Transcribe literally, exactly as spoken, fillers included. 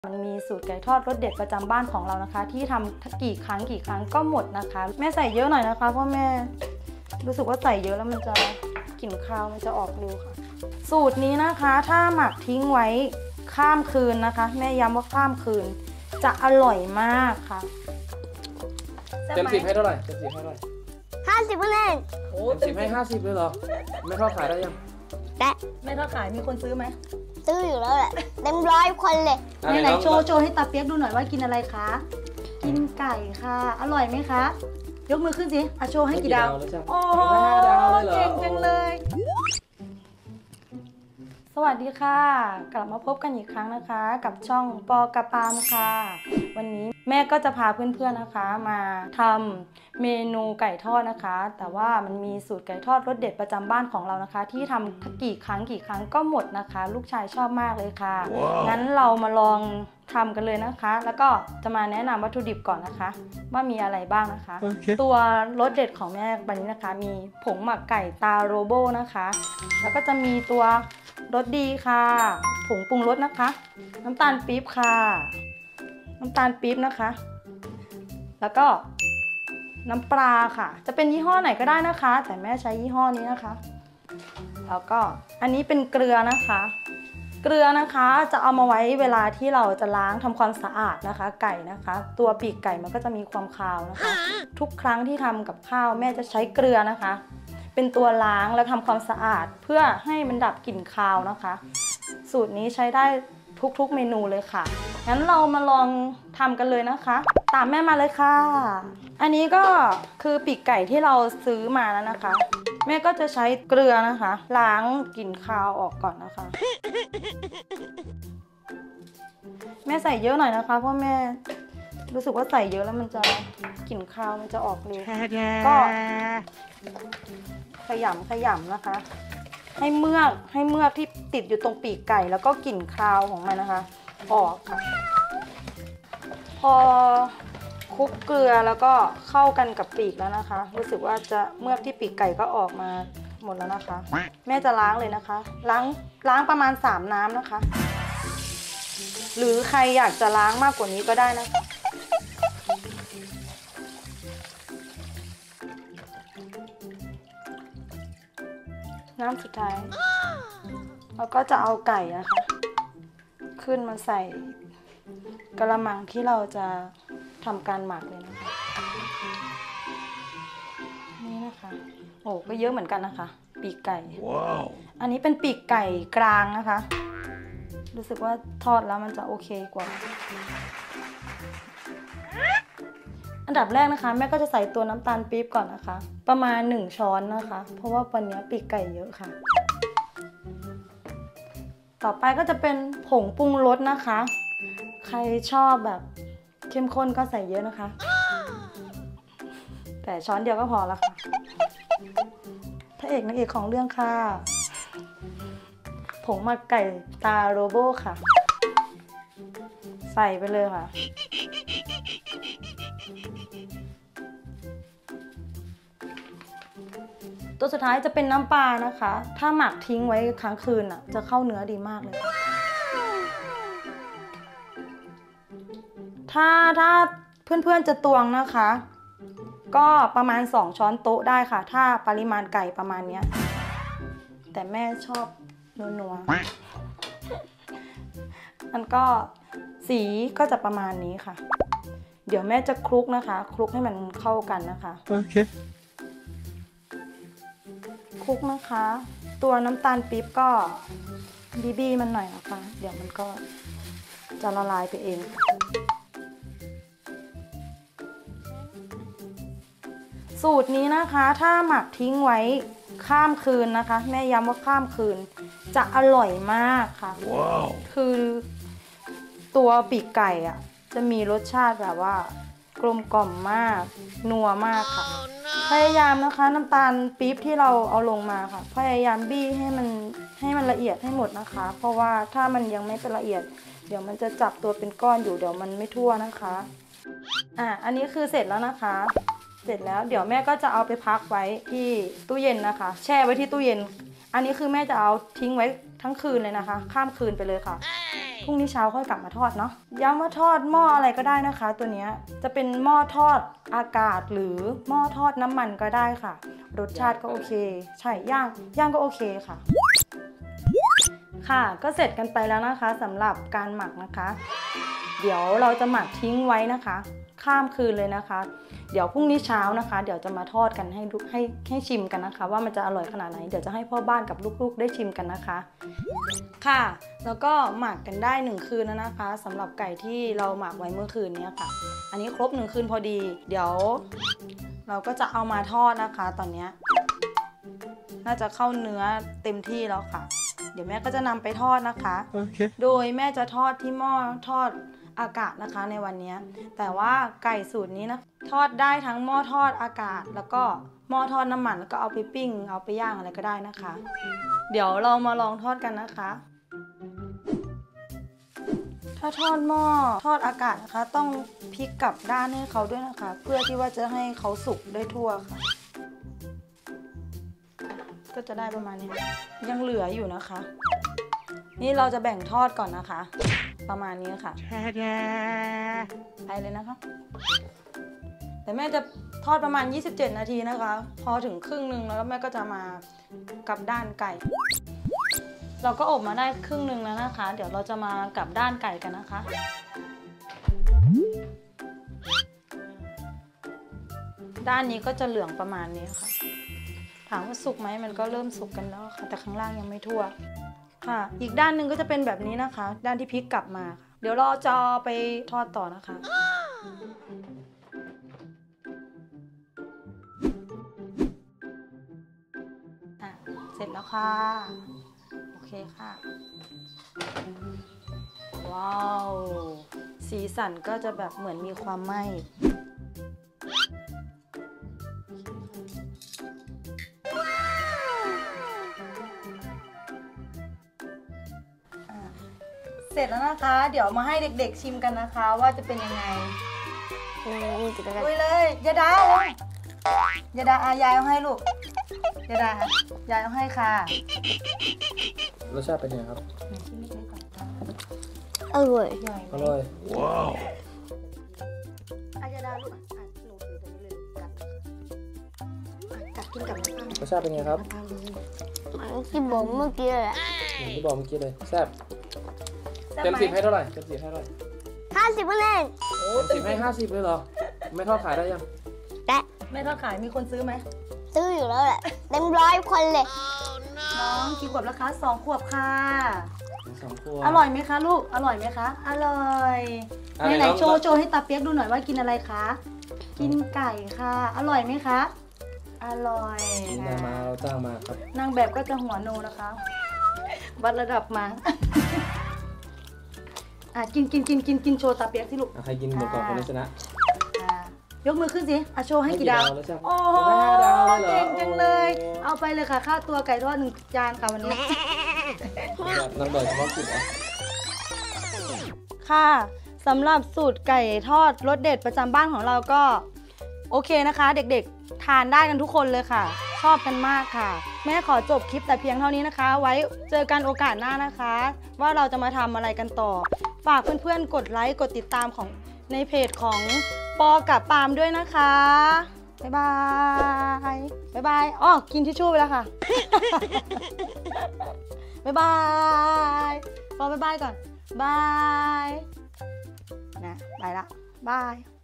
มันมีสูตรไก่ทอดรสเด็ดประจำบ้านของเรานะคะที่ทำกี่ครั้งกี่ครั้งก็หมดนะคะแม่ใส่เยอะหน่อยนะคะเพราะแม่รู้สึกว่าใส่เยอะแล้วมันจะกลิ่นคาวมันจะออกเร็วค่ะสูตรนี้นะคะถ้าหมักทิ้งไว้ข้ามคืนนะคะแม่ย้ำว่าข้ามคืนจะอร่อยมากค่ะเต็มสิบให้เท่าไหร่เต็มสิบให้เท่าไหร่ห้าสิบคะแนนโอ้เต็มสิบให้ห้าสิบเลยเหรอไม่ทอดขายได้ยังได้ไม่ทอดขายมีคนซื้อไหมซื้ออยู่แล้วแหละเต็มร้อยคนเลยไหนไหนโชว์โชว์ให้ตาเปียกดูหน่อยว่ากินอะไรคะกินไก่ค่ะอร่อยไหมคะยกมือขึ้นสิอ่ะโชว์ให้กี่ดาวโอ้โหเก่งจังเลยสวัสดีค่ะกลับมาพบกันอีกครั้งนะคะกับช่องปอกระปามค่ะวันนี้แม่ก็จะพาเพื่อนๆนะคะมาทำเมนูไก่ทอดนะคะแต่ว่ามันมีสูตรไก่ทอดรสเด็ดประจำบ้านของเรานะคะที่ทำกี่ครั้งกี่ครั้งก็หมดนะคะลูกชายชอบมากเลยค่ะ wow. งั้นเรามาลองทำกันเลยนะคะแล้วก็จะมาแนะนำวัตถุดิบก่อนนะคะว่ามีอะไรบ้างนะคะ okay. ตัวรสเด็ดของแม่วันนี้นะคะมีผงหมักไก่ตาโรโบนะคะแล้วก็จะมีตัวรสดีค่ะผงปรุงรสนะคะน้ำตาลปี๊บค่ะน้ำตาลปี๊บนะคะแล้วก็น้ำปลาค่ะจะเป็นยี่ห้อไหนก็ได้นะคะแต่แม่ใช้ยี่ห้อนี้นะคะแล้วก็อันนี้เป็นเกลือนะคะเกลือนะคะจะเอามาไว้เวลาที่เราจะล้างทำความสะอาดนะคะไก่นะคะตัวปีกไก่มันก็จะมีความคาวนะคะทุกครั้งที่ทำกับข้าวแม่จะใช้เกลือนะคะเป็นตัวล้างแล้วทำความสะอาดเพื่อให้มันดับกลิ่นคาวนะคะสูตรนี้ใช้ได้ทุกๆเมนูเลยค่ะงั้นเรามาลองทำกันเลยนะคะตามแม่มาเลยค่ะอันนี้ก็คือปีกไก่ที่เราซื้อมาแล้วนะคะแม่ก็จะใช้เกลือนะคะล้างกลิ่นคาวออกก่อนนะคะแม่ใส่เยอะหน่อยนะคะเพราะแม่รู้สึกว่าใส่เยอะแล้วมันจะกลิ่นคาวมันจะออกเร็วก็ขยำขยำนะคะให้เมือกให้เมือกที่ติดอยู่ตรงปีกไก่แล้วก็กลิ่นคาวของมันนะคะออกค่ะพอคลุกเกลือแล้วก็เข้ากันกับปีกแล้วนะคะรู้สึกว่าจะเมือกที่ปีกไก่ก็ออกมาหมดแล้วนะคะแม่จะล้างเลยนะคะล้างล้างประมาณสามน้ำนะคะหรือใครอยากจะล้างมากกว่านี้ก็ได้นะคะน้ำสุดท้ายเราก็จะเอาไก่นะคะขึ้นมาใส่กระมังที่เราจะทำการหมักเลยนะคะนี่นะคะโอ้ก็เยอะเหมือนกันนะคะปีกไก่ wow. อันนี้เป็นปีกไก่กลางนะคะรู้สึกว่าทอดแล้วมันจะโอเคกว่าอันดับแรกนะคะแม่ก็จะใส่ตัวน้ำตาลปี๊บก่อนนะคะประมาณหนึ่งช้อนนะคะเพราะว่าวันนี้ปีกไก่เยอะค่ะต่อไปก็จะเป็นผงปรุงรสนะคะใครชอบแบบเข้มข้นก็ใส่เยอะนะคะแต่ช้อนเดียวก็พอแล้วค่ะพระเอกนางเอกของเรื่องค่ะผงหมักไก่ตาโรโบค่ะใส่ไปเลยค่ะตัวสุดท้ายจะเป็นน้ำปลานะคะถ้าหมักทิ้งไว้ค้างคืนอ่ะจะเข้าเนื้อดีมากเลยถ้าถ้าเพื่อนๆจะตวงนะคะก็ประมาณสองช้อนโต๊ะได้ค่ะถ้าปริมาณไก่ประมาณนี้แต่แม่ชอบนัวๆมันก็สีก็จะประมาณนี้ค่ะเดี๋ยวแม่จะคลุกนะคะคลุกให้มันเข้ากันนะคะโอเคคลุกนะคะตัวน้ำตาลปี๊บก็บีบีมันหน่อยนะคะเดี๋ยวมันก็จะละลายไปเองสูตรนี้นะคะถ้าหมักทิ้งไว้ข้ามคืนนะคะแม่ย้ำว่าข้ามคืนจะอร่อยมากค่ะ wow. คือตัวปีกไก่อ่ะจะมีรสชาติแบบว่ากลมกล่อมมากนัวมากค่ะ oh, no. พยายามนะคะน้ำตาลปี๊บที่เราเอาลงมาค่ะพยายามบี้ให้มันให้มันละเอียดให้หมดนะคะเพราะว่าถ้ามันยังไม่เป็นละเอียดเดี๋ยวมันจะจับตัวเป็นก้อนอยู่เดี๋ยวมันไม่ทั่วนะคะอ่ะอันนี้คือเสร็จแล้วนะคะเสร็จแล้วเดี๋ยวแม่ก็จะเอาไปพักไว้ที่ตู้เย็นนะคะแช่ไว้ที่ตู้เย็นอันนี้คือแม่จะเอาทิ้งไว้ทั้งคืนเลยนะคะข้ามคืนไปเลยค่ะพรุ่งนี้เช้าค่อยกลับมาทอดเนาะย้ำว่าทอดหม้ออะไรก็ได้นะคะ ตัวเนี้ยจะเป็นหม้อทอดอากาศหรือหม้อทอดน้ำมันก็ได้ค่ะรสชาติก็โอเคใช่ย่างย่างก็โอเคค่ะค่ะก็เสร็จกันไปแล้วนะคะสำหรับการหมักนะคะเดี๋ยวเราจะหมักทิ้งไว้นะคะข้ามคืนเลยนะคะเดี๋ยวพรุ่งนี้เช้านะคะเดี๋ยวจะมาทอดกันให้ให้ให้ชิมกันนะคะ ว่ามันจะอร่อยขนาดไหนเดี๋ยวจะให้พ่อบ้านกับลูกๆได้ชิมกันนะคะค่ะแล้วก็หมักกันได้หนึ่งคืนแล้วนะคะสำหรับไก่ที่เราหมักไว้เมื่อคืนนี้ค่ะอันนี้ครบหนึ่งคืนพอดีเดี๋ยวเราก็จะเอามาทอดนะคะตอนนี้น่าจะเข้าเนื้อเต็มที่แล้วค่ะเดี๋ยวแม่ก็จะนำไปทอดนะคะ Okay. โดยแม่จะทอดที่หม้อทอดอากาศนะคะในวันนี้แต่ว่าไก่สูตรนี้นะทอดได้ทั้งหม้อทอดอากาศแล้วก็หม้อทอดน้ำมันแล้วก็เอาไปปิ้งเอาไปย่างอะไรก็ได้นะคะ เดี๋ยวเรามาลองทอดกันนะคะถ้าทอดหม้อทอดอากาศนะคะต้องพลิกกลับด้านให้เขาด้วยนะคะ เพื่อที่ว่าจะให้เขาสุกได้ทั่วค่ะก็จะได้ประมาณนี้ยังเหลืออยู่นะคะนี่เราจะแบ่งทอดก่อนนะคะประมาณนี้ค่ะไปเลยนะคะแต่แม่จะทอดประมาณยี่สิบเจ็ดนาทีนะคะพอถึงครึ่งนึงแล้วแม่ก็จะมากลับด้านไก่เราก็อบมาได้ครึ่งนึงแล้วนะคะเดี๋ยวเราจะมากลับด้านไก่กันนะคะด้านนี้ก็จะเหลืองประมาณนี้ค่ะถามว่าสุกไหมมันก็เริ่มสุกกันแล้วค่ะแต่ข้างล่างยังไม่ทั่วค่ะอีกด้านหนึ่งก็จะเป็นแบบนี้นะคะด้านที่พลิกกลับมาเดี๋ยวเราจะไปทอดต่อนะคะอ่ะเสร็จแล้วค่ะโอเคค่ะว้าวสีสันก็จะแบบเหมือนมีความไหม้เสร็จแล้วนะคะเดี๋ยวมาให้เด็กๆชิมกันนะคะว่าจะเป็นยังไงอุ้ยเลยยาดาเลยยาดาอายายเอาให้ลูกยาดายายเอาให้ค่ะรสชาติเป็นยังไงครับอร่อยอร่อยว้าวอายาดาลูกอ่ะหนูถือตรงนี้เลยกัดกัดกินกับน้ำตาลรสชาติเป็นยังไงครับมันที่บอกเมื่อกี้แหละอย่างที่บอกเมื่อกี้เลยแซ่บเต็มสิบให้เท่าไหร่เต็มสิบให้เท่าไหร่ห้าสิบคะแนนโอ้เต็มสิบให้ห้าสิบเลยเหรอไม่ทอดขายได้ยังแต่แม่ทอดขายมีคนซื้อไหมซื้ออยู่แล้วแหละเต็มร้อยคนเลยน้องกี่ขวบแล้วคะสองขวบค่ะสองขวบอร่อยไหมคะลูกอร่อยไหมคะอร่อยไหนไหนโชว์โชว์ให้ตาเปียกดูหน่อยว่ากินอะไรคะกินไก่ค่ะอร่อยไหมคะอร่อยกินได้มาเราจ้างมาครับนางแบบก็จะหัวโนนะคะวัดระดับมาอ่ะกินกินกินกินกินโชว์ตาเปียกสิลูกใครกินหมดก่อนคนนี้ชนะอ่ะยกมือขึ้นสิอ่ะโชว์ให้กี่ดาวแล้วจ้ะโอ้โหห้าดาวเลยเหรอเก่งจังเลยโอ้เอาไปเลยค่ะค่าตัวไก่ทอดหนึ่งจานค่ะวันนี้นักเบิร์ดเฉพาะกิจเหรอค่ะสำหรับสูตรไก่ทอดรสเด็ดประจำบ้านของเราก็โอเคนะคะเด็กๆทานได้กันทุกคนเลยค่ะ ชอบกันมากค่ะแม่ขอจบคลิปแต่เพียงเท่านี้นะคะ ไว้เจอกันโอกาสหน้านะคะ ว่าเราจะมาทำอะไรกันต่อฝากเพื่อนๆกดไลค์กดติดตามของในเพจของปอกับปาล์มด้วยนะคะบ๊ายบายบ๊ายบายอ๋อกินทิชชู่ไปแล้วค่ะ บ๊ายบายปอบ๊ายบายก่อนบายนะไปละบาย